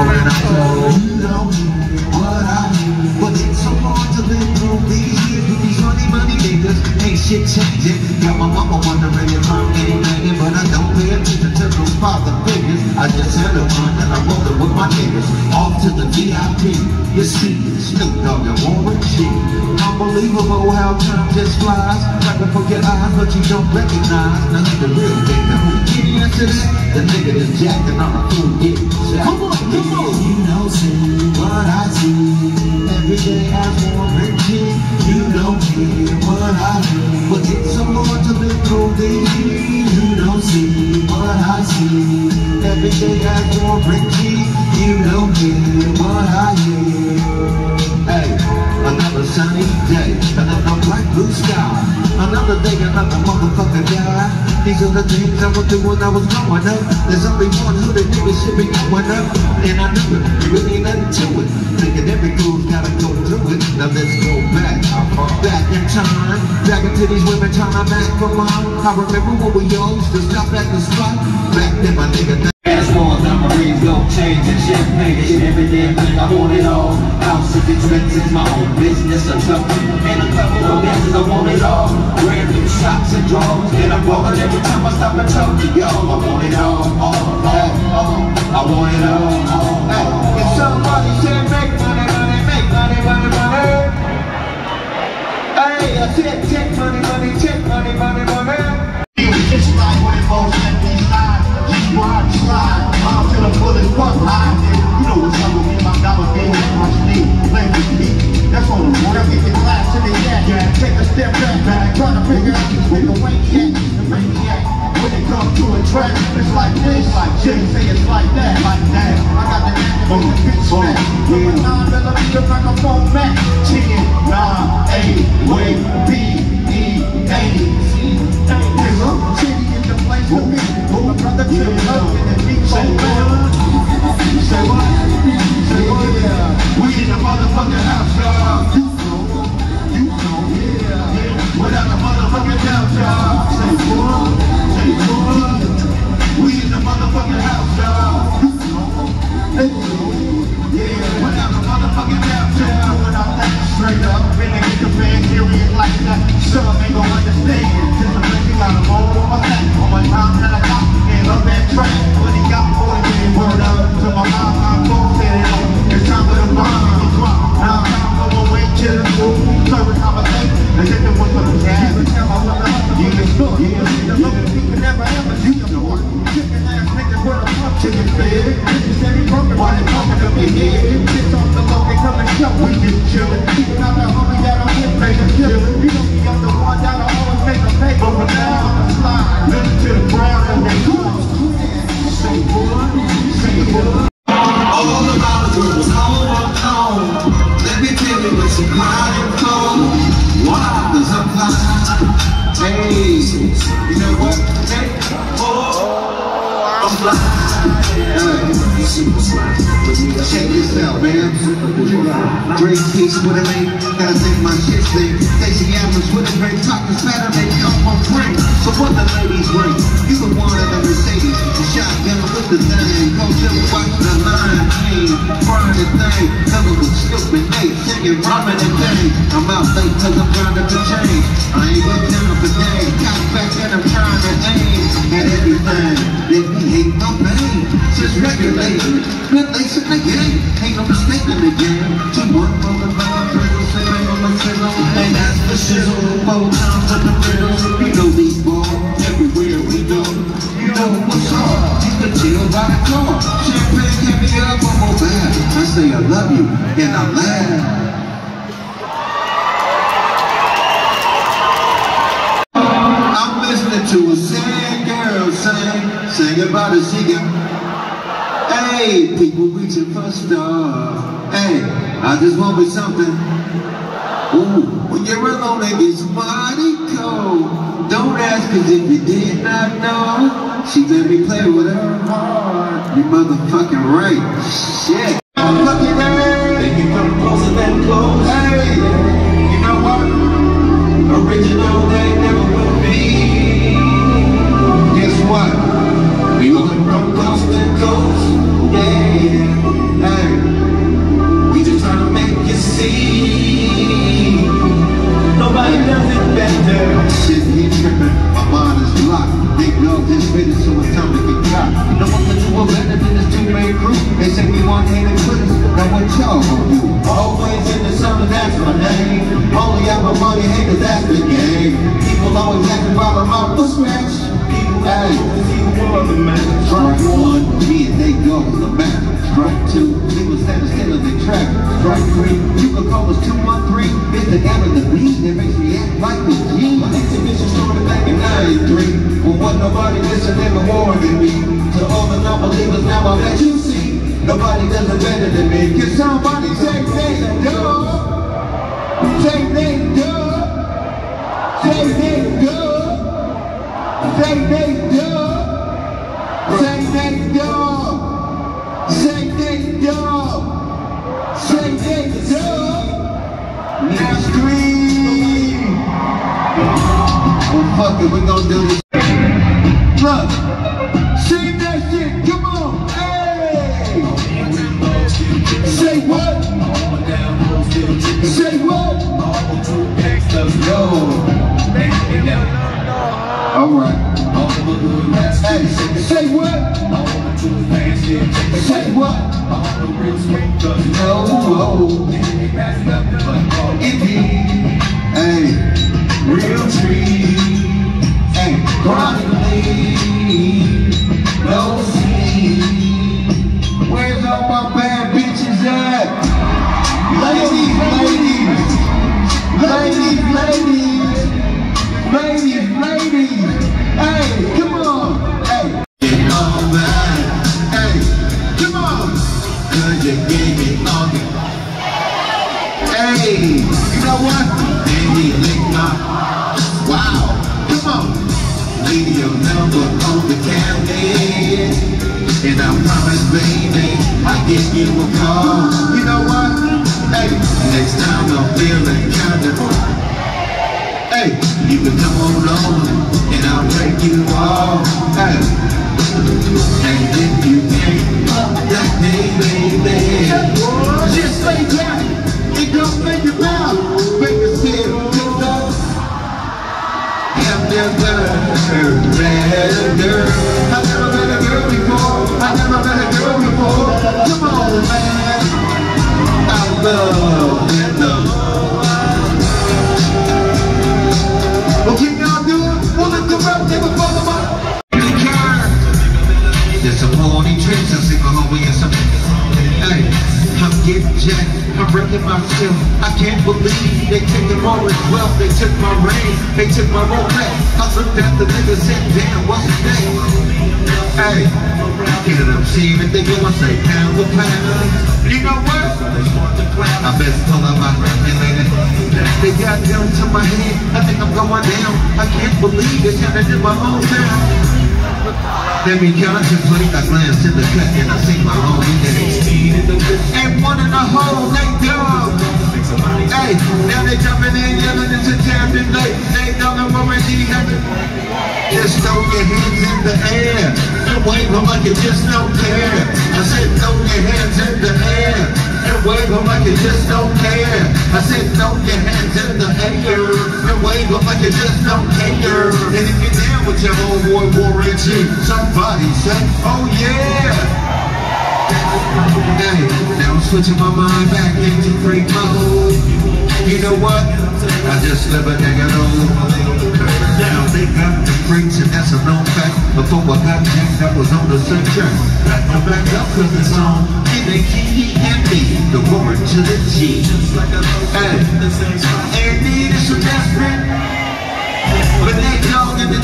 and I told you don't hear what I hear. But it's so hard to live through these years with these money niggas. Ain't shit changing. Got my mama wondering if I'm getting banging, but I don't pay attention to those father figures. I just had a run and I'm rolling with my niggas. Off to the VIP. You see, Snoop Dogg and Warren G. Unbelievable how time just flies right before your eyes, but you don't recognize. Now the real nigga who get into that, the nigga that's jacking on a fool get. Come on, you know, see what I see. Every day I Warren G. You don't hear what I hear, but it's so hard to live through these years. You don't see what I see. Every day I Warren G. You don't hear what I hear. Hey, another sunny day, another bright blue sky, another day, another motherfucker die. These are the things I would do when I was growing up. There's only one who the niggas should be going up, and I knew it, there really ain't nothing to it. Thinking every groove gotta go through it. Now let's go back in time, back into these women trying to back for mine. I remember when we used to stop at the spot. Back then my nigga. As far as memories go, change and champagne, every damn thing I want it all. House is expensive, my own business, a couple and a couple of dances, I want it all. Brand new shots and draws, and I'm rolling every time I stop and talk to y'all. I want it all, I want it all. Hey, if somebody said make money, make money, hey, I said take money, take money. It's like when it goes like these eyes. Slide, off to the bullet, fuck high. You know what's up with me, my dollar bill, my sleeve, play with me. That's all the water, get the glass to the yak. Take a step back, try to figure out this nigga the maniac. When it comes to a track, it's like this, like Jay say it's like that. I got the knack on the bitch smack. With a 9mm microphone Mac. 10, 9, 8, wait, B, E, 80. City in the place with me. My brother Tim Husband and me say what? Say what? Say what? Yeah. We in the motherfucking house, y'all. You know, yeah. Without the motherfucking house, y'all. Say what? Say what? We in the motherfucking house, y'all. You know, yeah. Without the motherfucking house, y'all. Without that straight up, and they get the fan period like that. Some ain't gon' understand. Just a you got a mold on my back, on my time and I got and up that track. When he got more than word up to my mouth, I'm both set it up. It's time for the bomb to drop. Now I'm time to go away to the school. Service conversation, and then there was a jazz. The local people never ever see the war. Chicken ass niggas with a pump chicken fed. Bitches said he broken, why they pumping up your head? Bitch off the low, they come and show. We just chillin'. Keeping out the homie that I'm with, make a killin'. You know me, I'm the one that'll always make a pay. But for now, I'm a slide. Listen to the ground and they come. Say what? All about the girls, home. Let me tell you what you got in cold. Why? Cause I'm fly. Hey, you know what? Hey, I'm fly. Check this out, man. Great piece with a mate. Gotta think my shit thing. Stacey Adams with a great talk. It's better than y'all on ring. So what the ladies ring? You the one in the Mercedes. The shotgun with the thing. Go to watch the line. Burn the thing. Cover with stupid Nate. Singing, rhyming and thing. I'm out late cause I'm trying to change. I ain't got time for day. Got back and I'm trying to aim at everything. Let me hate my pain. Just regulated. Good lace in the game. Ain't no mistake in the game. Too much for the and that's the shizzle. 4 times in the middle. You know these boys. Everywhere we go. You know what's up. You can chill by the car. Champagne get me up on my back. I say I love you and I laugh. I'm listening to a sad girl sing about a singer. Hey, people reaching for stars. Hey, I just want me something. Ooh, when you're alone it gets mighty cold. Don't ask cause if you did not know, she let me play with her heart. You motherfucking right. Shit. I'm lucky that they can come closer than close. Hey, you know what? Original they never will be. Guess what? We gonna come coast to coast. Yeah. the crew. They say we want hated quitters. Now what y'all gon' do? Always in the summer, that's my name. Only out my money, haters, that's the game. People always acting while I'm out for scratch. People strike one, yeah, they go the back. Strike two, people standing still in their track. Strike three, you can call us 213. It's the M and the B that makes me act like the G. My exhibition started back in '93. Well, what nobody listening more than me. To all the non-believers, now I'll let you see. Nobody does it better than me. Can somebody say they do? Say they do. Say they do. Say they do. Say they do. Say they do. Say they do. Now scream. Well, fuck it, we gon' do this. Look, sing that shit, come on, hey! Say what? Say what? Yo. Alright. Hey, say what? Say what? No, indeed. Hey, real tree. Hey, chronically, no see. Where's all my bad bitches at? Ladies, ladies, ladies, ladies, ladies, ladies. Hey, come on. Hey, all right. Hey, come on. 'Cause you gave me all the. Hey, you know what? Baby, lick my. Wow, come on. Leave your number on the cabinet, and I promise, baby, I'll give you a call. You know what? Hey, next time I'm feeling kinda. Hey, you can come on over, and I'll take you all. Hey, and if you can't fuck that day, baby, just lay down and don't make it loud. Make it feel good. I've never met a girl. I've never met a girl before. I've never met a girl before. Come on, man. I love and love. Well, can y'all do it? Well, let's go out there before the month. There's some horny tricks. I see my homie and some. Hey, I'm getting jacked. I'm breaking myself. I can't believe they took the moment wealth. They took my rain. They took my roleplay. I looked at the nigga, said, damn, what's his name? Hey, get up, see if they go and say pound for pound. You know what? I best pull up my regulator. They got down to my head. I think I'm going down. I can't believe it's happening in my own town. Let me contemplate. I glance in the cut and I see my homie that ain't one in the hole, they dumb. Hey, now they jumping in, yelling into Camden Lake. They don't know what we have to. Just throw your hands in the air and wave them like you just don't care. I said throw your hands in the air and wave them like you just don't care. I said throw your hands in the air and wave them like you just don't care. And if you're down with your homeboy Warren G, somebody say, oh yeah. Hey, now I'm switching my mind back into freak mode. You know what? I just live a nigga now they got the freaks and that's a known fact. Before I got jacked, I was on the same track. Back to back up cause it's on N-A-T-E-N-D, the word to the G. Hey, and need is some desperate. But they dog in the